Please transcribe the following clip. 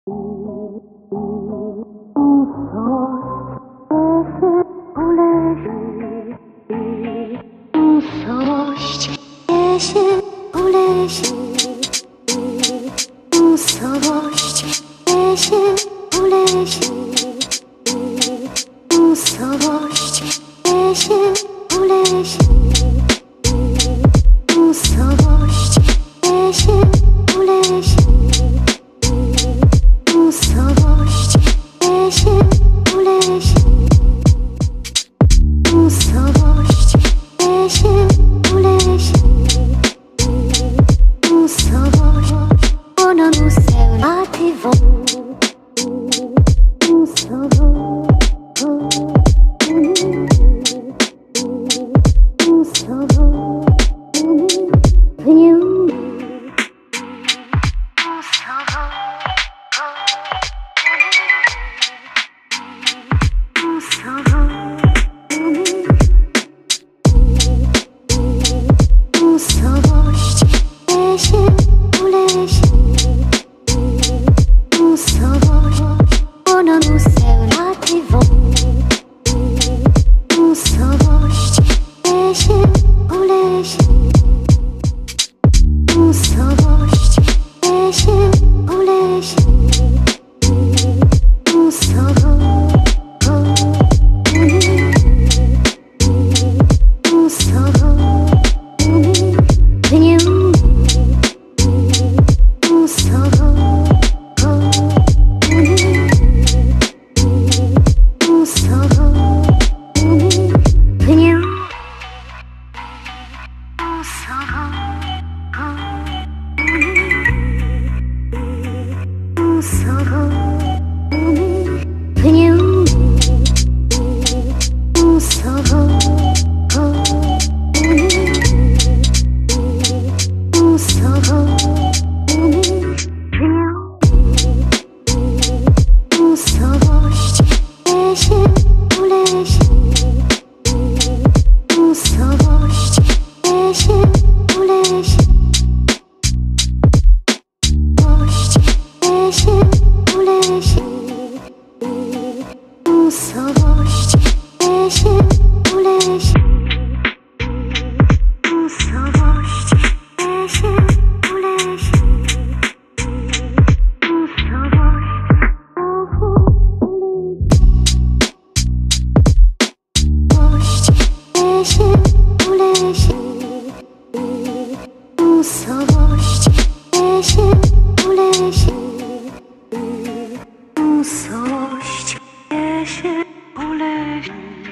Usość niesie po lesie, usość niesie po lesie, usość niesie po lesie, usość niesie po lesie, usość niesie po lesie, usość niesie po lesie, usość ono nusę matywą, usość niesie po lesie, usość ono nusę matywą, usość niesie po lesie, usość niesie po lesie, usość niesie po lesie, usość niesie po lesie, usość niesie po lesie, usość niesie po lesie, usość niesie po lesie.